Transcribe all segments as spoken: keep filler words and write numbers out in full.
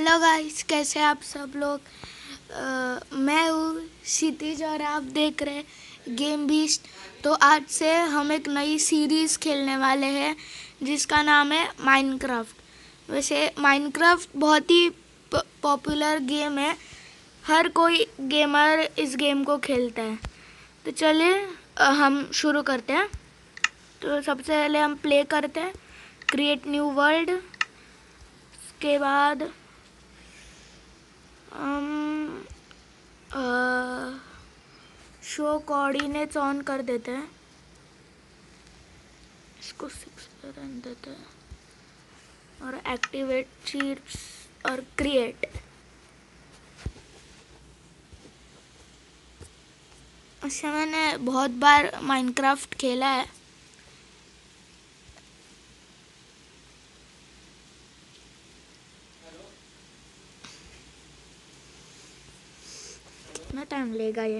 Hello guys, कैसे आप सब लोग। अ, मैं हूँ क्षितिज और आप देख रहे हैं गेम बीस्ट। तो आज से हम एक नई सीरीज़ खेलने वाले हैं जिसका नाम है माइनक्राफ्ट। वैसे माइनक्राफ्ट बहुत ही पॉपुलर गेम है, हर कोई गेमर इस गेम को खेलता है। तो चलिए अ, हम शुरू करते हैं। तो सबसे पहले हम प्ले करते हैं, क्रिएट न्यू वर्ल्ड। के बाद हम शो कोऑर्डिनेट्स ऑन कर देते हैं, इसको सिक्स पे रहने देते हैं और एक्टिवेट चीट्स और क्रिएट। अच्छा, मैंने बहुत बार माइनक्राफ्ट खेला है। कितना टाइम लेगा ये।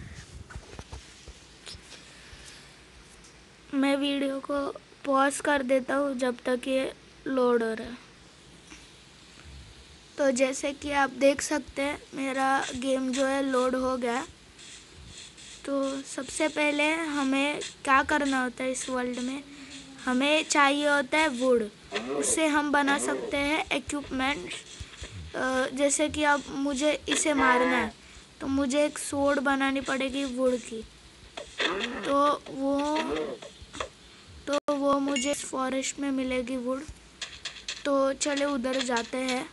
मैं वीडियो को पॉज कर देता हूँ जब तक ये लोड हो रहा है। तो जैसे कि आप देख सकते हैं मेरा गेम जो है लोड हो गया। तो सबसे पहले हमें क्या करना होता है, इस वर्ल्ड में हमें चाहिए होता है वुड। उससे हम बना सकते हैं इक्विपमेंट। जैसे कि अब मुझे इसे मारना है तो मुझे एक सोर्ड बनानी पड़ेगी वुड की। तो वो तो वो मुझे फॉरेस्ट में मिलेगी वुड। तो चले उधर जाते हैं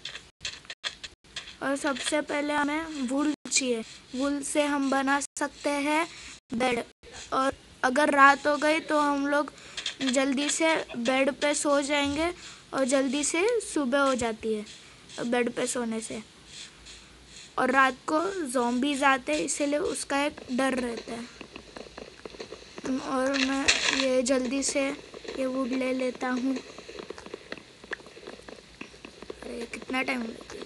और सबसे पहले हमें वुल चाहिए। वुल से हम बना सकते हैं बेड। और अगर रात हो गई तो हम लोग जल्दी से बेड पे सो जाएंगे और जल्दी से सुबह हो जाती है बेड पे सोने से। और रात को ज़ॉम्बीज़ आते हैं, इसलिए उसका एक डर रहता है। और मैं ये जल्दी से ये वुड ले लेता हूँ। अरे कितना टाइम लगेगा।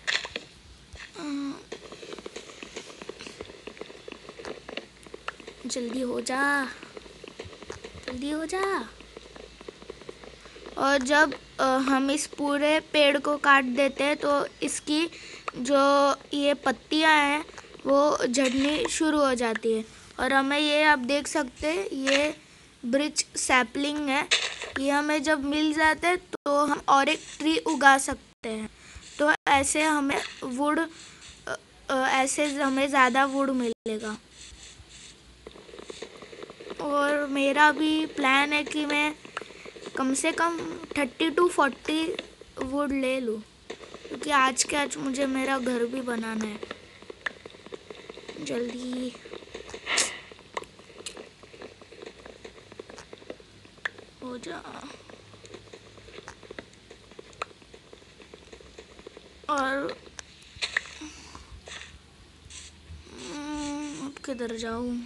जल्दी हो जा, जल्दी हो जा। और जब आ, हम इस पूरे पेड़ को काट देते हैं तो इसकी जो ये पत्तियां हैं वो झड़नी शुरू हो जाती है। और हमें ये आप देख सकते हैं ये ब्रिज सैपलिंग है, ये हमें जब मिल जाते हैं तो हम और एक ट्री उगा सकते हैं। तो ऐसे हमें वुड ऐसे हमें ज़्यादा वुड मिलेगा। और मेरा भी प्लान है कि मैं कम से कम थर्टी टू फोर्टी वुड ले लूँ, क्योंकि आज के आज मुझे मेरा घर भी बनाना है। जल्दी हो जा। और अब किधर जाऊँ।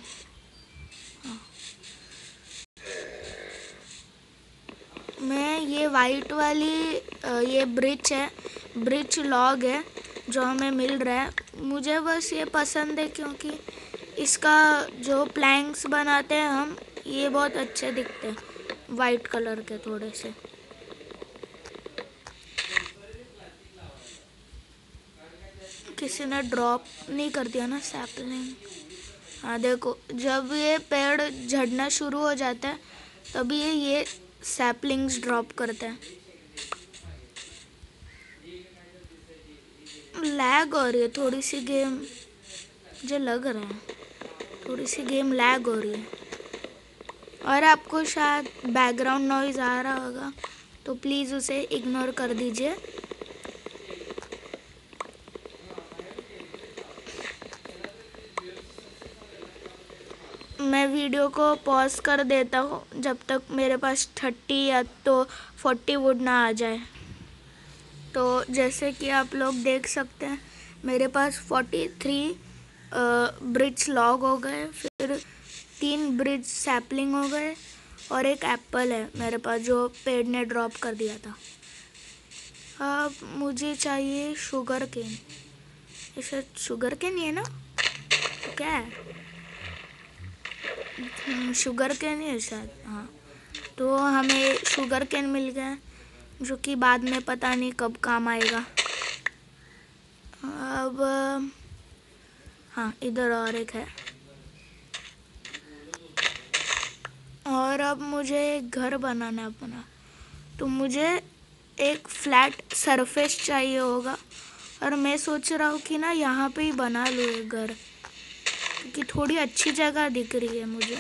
मैं ये वाइट वाली ये ब्रिज है, ब्रिज लॉग है जो हमें मिल रहा है। मुझे बस ये पसंद है क्योंकि इसका जो प्लैंक्स बनाते हैं हम, ये बहुत अच्छे दिखते हैं वाइट कलर के थोड़े से। किसी ने ड्रॉप नहीं कर दिया ना सैपलिंग। हाँ देखो, जब ये पेड़ झड़ना शुरू हो जाता है तभी ये ये सैपलिंग्स ड्रॉप करते हैं। लैग हो रही है थोड़ी सी गेम, मुझे लग रहा है थोड़ी सी गेम लैग हो रही है। और आपको शायद बैकग्राउंड नॉइज़ आ रहा होगा तो प्लीज़ उसे इग्नोर कर दीजिए। मैं वीडियो को पॉज कर देता हूँ जब तक मेरे पास थर्टी या तो फोर्टी वुड ना आ जाए। तो जैसे कि आप लोग देख सकते हैं मेरे पास फोर्टी थ्री ब्रिज लॉग हो गए, फिर तीन ब्रिज सैपलिंग हो गए और एक एप्पल है मेरे पास जो पेड़ ने ड्रॉप कर दिया था। अब मुझे चाहिए शुगर केन। इसे शुगर केन ही है ना, तो क्या है, शुगर केन ही है शायद। हाँ, तो हमें शुगर केन मिल गया जो कि बाद में पता नहीं कब काम आएगा। अब हाँ, इधर और एक है। और अब मुझे एक घर बनाना है अपना, तो मुझे एक फ्लैट सरफेस चाहिए होगा। और मैं सोच रहा हूँ कि ना यहाँ पे ही बना लूँ एक घर, क्योंकि थोड़ी अच्छी जगह दिख रही है मुझे।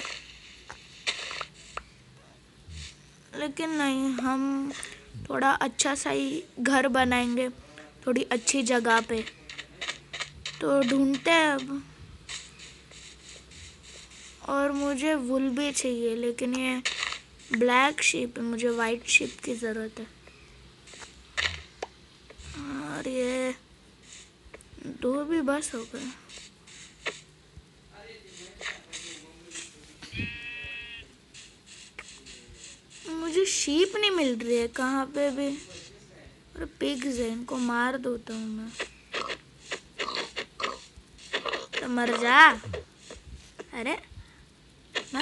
लेकिन नहीं, हम थोड़ा अच्छा सा ही घर बनाएंगे थोड़ी अच्छी जगह पे। तो ढूंढते हैं अब। और मुझे वुल भी चाहिए, लेकिन ये ब्लैक शीप है, मुझे वाइट शीप की ज़रूरत है। और ये दो भी बस हो गए। मुझे शीप नहीं मिल रही है कहाँ पे भी। और पिग्स है, इनको मार देता हूँ मैं। तो मर जा। अरे मर।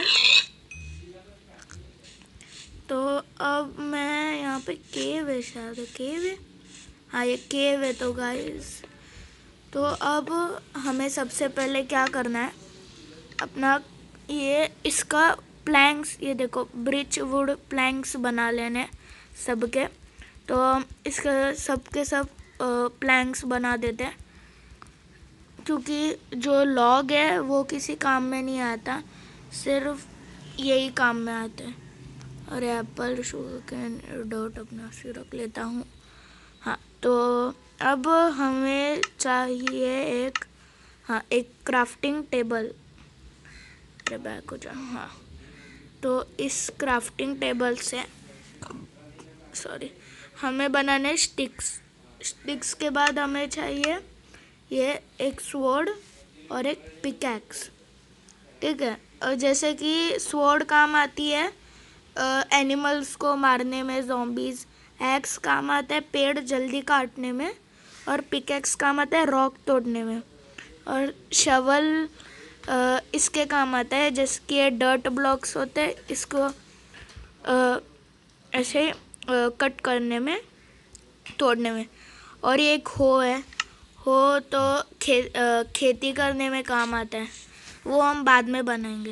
तो अब मैं यहाँ पे केव है, शायद केव है। हाँ, ये केव है। तो गाइस, तो अब हमें सबसे पहले क्या करना है, अपना ये इसका प्लैंक्स, ये देखो ब्रिच वुड प्लैंक्स बना लेने सबके। तो हम इसका सबके सब प्लैंक्स बना देते हैं, क्योंकि जो लॉग है वो किसी काम में नहीं आता, सिर्फ यही काम में आते हैं। और एप्पल शुगर कैन डॉट अपना से रख लेता हूँ। हाँ, तो अब हमें चाहिए एक, हाँ, एक क्राफ्टिंग टेबल। अरे बैक हो जाओ। हाँ, तो इस क्राफ्टिंग टेबल से, सॉरी, हमें बनाने स्टिक्स। स्टिक्स के बाद हमें चाहिए ये एक स्वॉर्ड और एक पिकैक्स। ठीक है। और जैसे कि स्वॉर्ड काम आती है एनिमल्स को मारने में, ज़ॉम्बीज। एक्स काम आता है पेड़ जल्दी काटने में। और पिकैक्स काम आता है रॉक तोड़ने में। और शवल आ, इसके काम आता है, जिसके डर्ट ब्लॉक्स होते हैं, इसको आ, ऐसे आ, कट करने में, तोड़ने में। और ये एक हो है। हो तो खे, आ, खेती करने में काम आता है, वो हम बाद में बनाएंगे।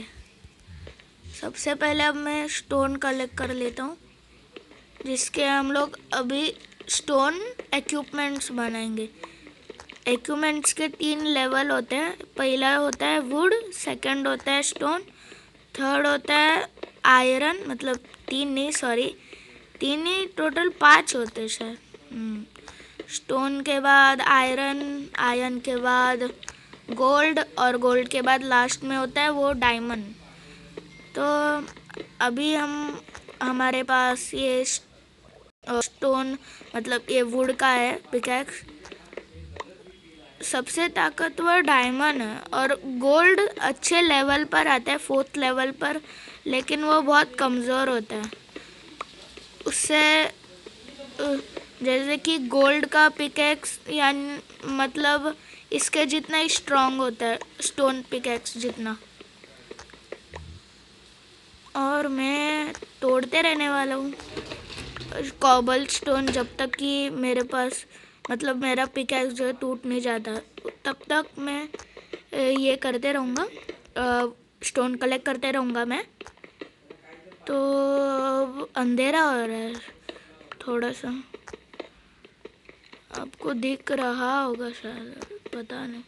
सबसे पहले अब मैं स्टोन कलेक्ट कर लेता हूँ, जिसके हम लोग अभी स्टोन इक्विपमेंट्स बनाएंगे। इक्विपमेंट्स के तीन लेवल होते हैं। पहला होता है वुड, सेकंड होता है स्टोन, थर्ड होता है आयरन। मतलब तीन नहीं, सॉरी, तीन नहीं, टोटल पाँच होते हैं शायद। स्टोन के बाद आयरन, आयरन के बाद गोल्ड, और गोल्ड के बाद लास्ट में होता है वो डायमंड। तो अभी हम, हमारे पास ये स्टोन, मतलब ये वुड का है पिकैक्स। सबसे ताकतवर डायमंड है, और गोल्ड अच्छे लेवल पर आता है, फोर्थ लेवल पर, लेकिन वो बहुत कमज़ोर होता है। उससे जैसे कि गोल्ड का पिकैक्स, यानी मतलब इसके जितना ही स्ट्रॉन्ग होता है स्टोन पिकैक्स जितना। और मैं तोड़ते रहने वाला हूँ कॉबल स्टोन, जब तक कि मेरे पास, मतलब मेरा पिकैक्स जो है टूट नहीं जाता, तब तक मैं ये करते रहूँगा, स्टोन कलेक्ट करते रहूँगा मैं। तो अंधेरा हो रहा है थोड़ा सा, आपको दिख रहा होगा शायद, पता नहीं।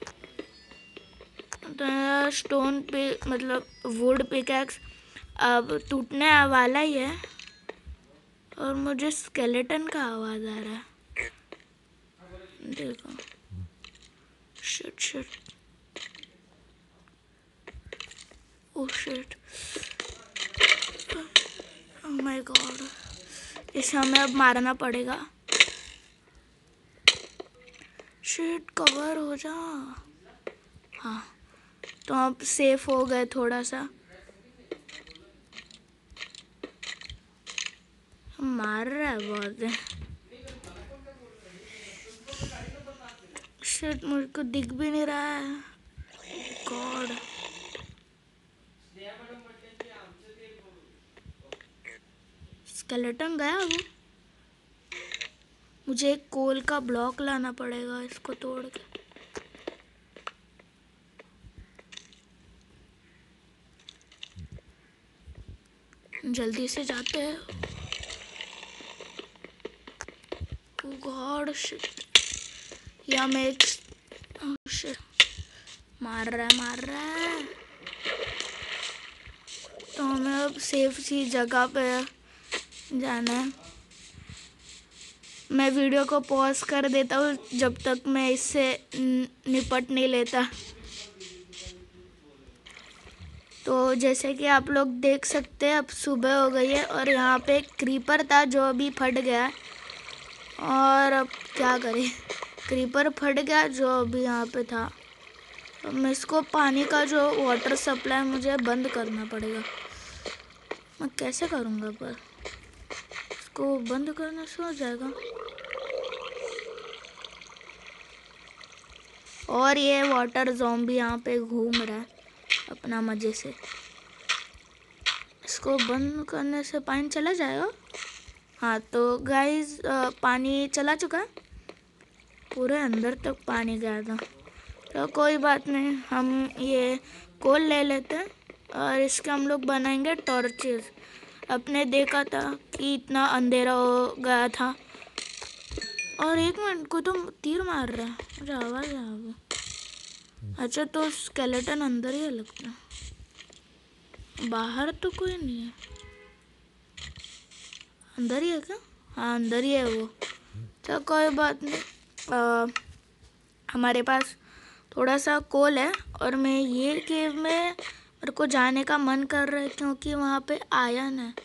तो स्टोन पे, मतलब वुड पिकैक्स अब टूटने वाला ही है। और मुझे स्केलेटन का आवाज़ आ रहा है, देखो। Shit shit, oh shit, oh my god, इसे हमें अब मारना पड़ेगा। शिट, कवर हो जा। हाँ, तो अब सेफ हो गए थोड़ा सा। मार रहा है बहुत। शिट, मुझको दिख भी नहीं रहा है। गॉड, स्केलेटन गया वो। मुझे एक कोल का ब्लॉक लाना पड़ेगा इसको तोड़ के। जल्दी से जाते हैं। ओह गॉड शिट, या मैं एक शिट मार रहा है मार रहा है। तो हमें अब सेफ सी जगह पे जाना है। मैं वीडियो को पॉज कर देता हूँ जब तक मैं इससे निपट नहीं लेता। तो जैसे कि आप लोग देख सकते हैं अब सुबह हो गई है और यहाँ पे एक क्रीपर था जो अभी फट गया। और अब क्या करें, क्रीपर फट गया जो अभी यहाँ पे था। अब मैं इसको पानी का जो वाटर सप्लाई मुझे बंद करना पड़ेगा। मैं कैसे करूँगा पर इसको बंद करने से हो जाएगा। और ये वाटर ज़ॉम्बी यहाँ पे घूम रहा है अपना मज़े से। इसको बंद करने से पानी चला जाएगा। हाँ तो गाइस पानी चला चुका है, पूरे अंदर तक पानी गया था। तो कोई बात नहीं, हम ये कोल ले लेते हैं और इसके हम लोग बनाएंगे टॉर्चेस। आपने देखा था कि इतना अंधेरा हो गया था। और एक मिनट को तो तीर मार रहा है, मुझे आवाज़ आ गई। अच्छा तो स्केलेटन अंदर ही लगता है, बाहर तो कोई नहीं है। अंदर ही है क्या? हाँ अंदर ही है वो। तो कोई बात नहीं, आ, हमारे पास थोड़ा सा कोल है और मैं ये केव में मेरे को जाने का मन कर रहा है क्योंकि वहाँ पे आयरन है।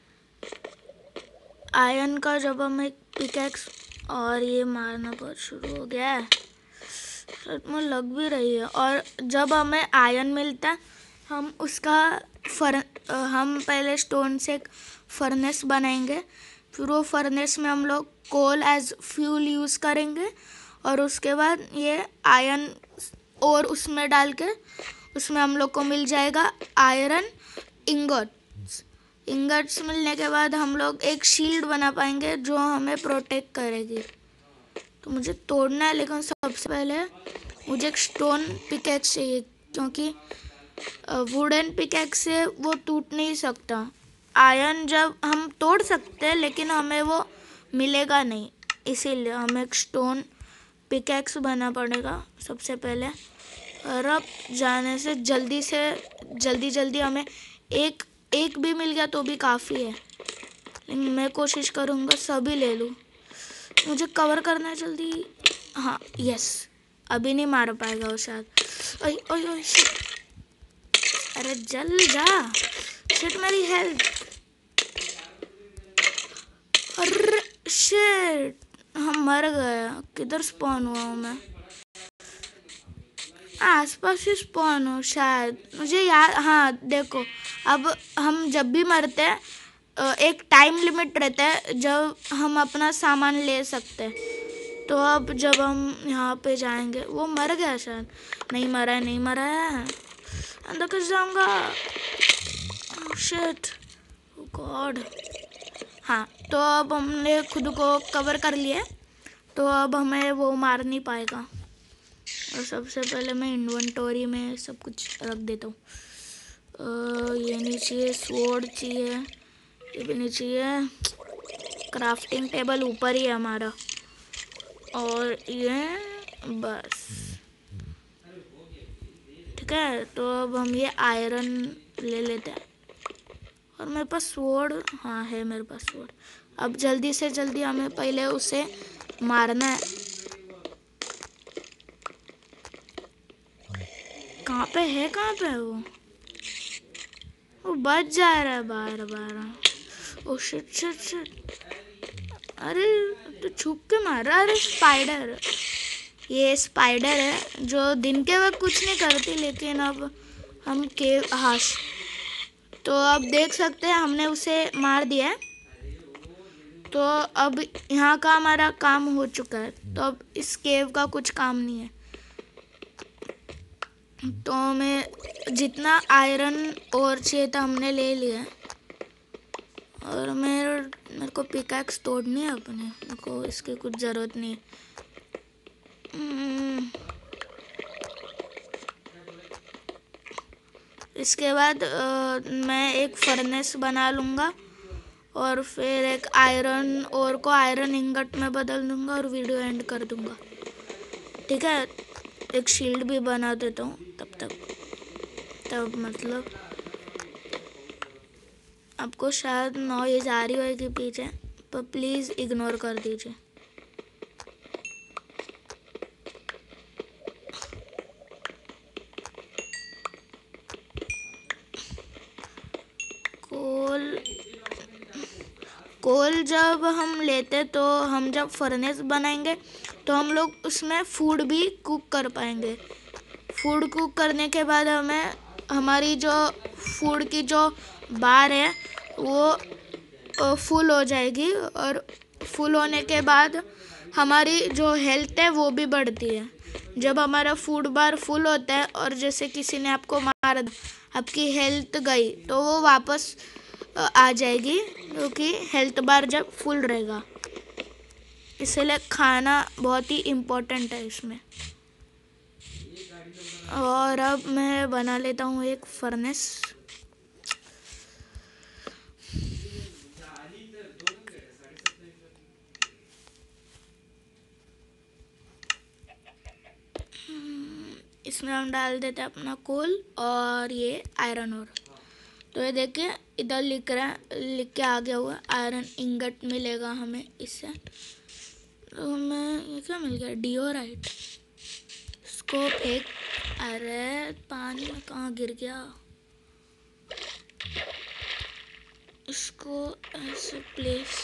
आयरन का जब हम एक पिकैक्स और ये मारना बहुत शुरू हो गया है, सच में लग भी रही है। और जब हमें आयरन मिलता है हम उसका फर हम पहले स्टोन से एक फर्नेस बनाएंगे, फिर वो फर्नेस में हम लोग कोल एज फ्यूल यूज़ करेंगे और उसके बाद ये आयरन और उसमें डाल के उसमें हम लोग को मिल जाएगा आयरन इंगॉट्स। इंगॉट्स मिलने के बाद हम लोग एक शील्ड बना पाएंगे जो हमें प्रोटेक्ट करेगी। तो मुझे तोड़ना है, लेकिन सबसे पहले मुझे एक स्टोन पिकैक्स चाहिए क्योंकि वुडन पिकैक्स से वो टूट नहीं सकता। आयरन जब हम तोड़ सकते हैं लेकिन हमें वो मिलेगा नहीं, इसीलिए हमें एक स्टोन पिकैक्स बना पड़ेगा सबसे पहले। और अब जाने से जल्दी से जल्दी जल्दी हमें एक एक भी मिल गया तो भी काफ़ी है, लेकिन मैं कोशिश करूँगा सभी ले लूँ। मुझे कवर करना है जल्दी। हाँ यस, अभी नहीं मार पाएगा वो शायद। ओए ओए ओए शिट, अरे जल जा, शिट मेरी हेल्थ। अरे शिट, हम मर गया। किधर स्पॉन हुआ हूँ मैं? आसपास ही स्पॉन हो शायद, मुझे याद। हाँ देखो, अब हम जब भी मरते हैं एक टाइम लिमिट रहता है जब हम अपना सामान ले सकते हैं। तो अब जब हम यहाँ पे जाएंगे, वो मर गया शायद। नहीं मरा है, नहीं मरा है, अंदर कैसे जाऊँगा? Shit god. हाँ तो अब हमने खुद को कवर कर लिया, तो अब हमें वो मार नहीं पाएगा। और सबसे पहले मैं इन्वेंटरी में सब कुछ रख देता हूँ। ये नहीं चाहिए, स्वॉर्ड चाहिए, ये भी नहीं चाहिए। क्राफ्टिंग टेबल ऊपर ही है हमारा, और ये बस ठीक है। तो अब हम ये आयरन ले लेते हैं और मेरे पास स्वॉर्ड, हाँ है मेरे पास स्वॉर्ड। अब जल्दी से जल्दी हमें पहले उसे मारना है। कहाँ पे है, कहाँ पे है वो? वो बच जा रहा है बार बार। ओ शिट शिट शिट, अरे तो छुप के मार रहा है। अरे स्पाइडर, ये स्पाइडर है जो दिन के वक्त कुछ नहीं करती, लेकिन अब हम के हाँ तो अब देख सकते हैं हमने उसे मार दिया है। तो अब यहाँ का हमारा काम हो चुका है, तो अब इस केव का कुछ काम नहीं है। तो हमें जितना आयरन और चाहिए था हमने ले लिया, और मेरे मेरे को पिकैक्स तोड़नी है अपने, मेरे को इसकी कुछ ज़रूरत नहीं है। इसके बाद आ, मैं एक फर्नेस बना लूँगा और फिर एक आयरन और को आयरन इंगट में बदल दूँगा और वीडियो एंड कर दूँगा। ठीक है, एक शील्ड भी बना देता हूँ तब तक। तब मतलब आपको शायद नॉइज़ आ रही होगी पीछे, पर प्लीज़ इग्नोर कर दीजिए। कोल कोल जब हम लेते तो हम जब फर्नेस बनाएंगे तो हम लोग उसमें फूड भी कुक कर पाएंगे। फूड कुक करने के बाद हमें हमारी जो फूड की जो बार है वो फुल हो जाएगी और फुल होने के बाद हमारी जो हेल्थ है वो भी बढ़ती है। जब हमारा फूड बार फुल होता है और जैसे किसी ने आपको मार आपकी हेल्थ गई तो वो वापस आ जाएगी, क्योंकि हेल्थ बार जब फुल रहेगा। इसलिए खाना बहुत ही इम्पोर्टेंट है इसमें। और अब मैं बना लेता हूँ एक फर्नेस। इसमें हम डाल देते हैं अपना कोल और ये आयरन ओर। तो ये देखिए इधर लिख रहा है, लिख के आ गया हुआ आयरन इंगट मिलेगा हमें इससे। तो हमें ये क्या मिल गया, डिओराइट। इसको फेंक, अरे पानी में कहाँ गिर गया। इसको ऐसे प्लेस,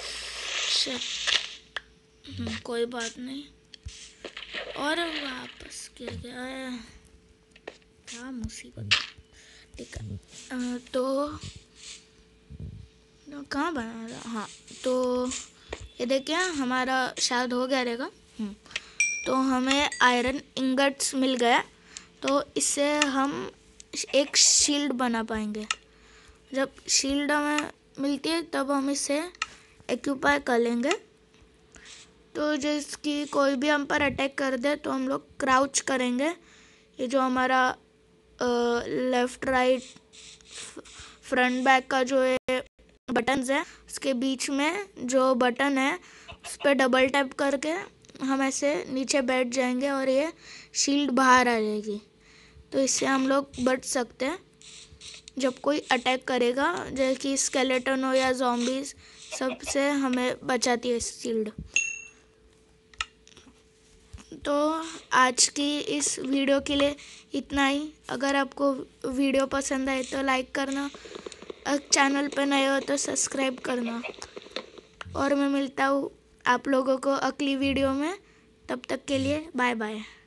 कोई बात नहीं। और वापस गिर गया, क्या मुसीबत। ठीक है, तो तो कहाँ बना रहा, हाँ तो ये देखिए हमारा शायद हो गया रहेगा। तो हमें आयरन इंगट्स मिल गया, तो इससे हम एक शील्ड बना पाएंगे। जब शील्ड हमें मिलती है तब हम इसे एक्यूपाई कर लेंगे। तो जिसकी कोई भी हम पर अटैक कर दे तो हम लोग क्राउच करेंगे। ये जो हमारा लेफ़्ट राइट फ्रंट बैक का जो है बटन्स है, उसके बीच में जो बटन है उस पर डबल टैप करके हम ऐसे नीचे बैठ जाएंगे और ये शील्ड बाहर आ जाएगी। तो इससे हम लोग बच सकते हैं जब कोई अटैक करेगा, जैसे कि स्केलेटन हो या ज़ॉम्बीज़, सबसे हमें बचाती है शील्ड। तो आज की इस वीडियो के लिए इतना ही। अगर आपको वीडियो पसंद आए तो लाइक करना, चैनल पर नए हो तो सब्सक्राइब करना। और मैं मिलता हूँ आप लोगों को अगली वीडियो में, तब तक के लिए बाय बाय।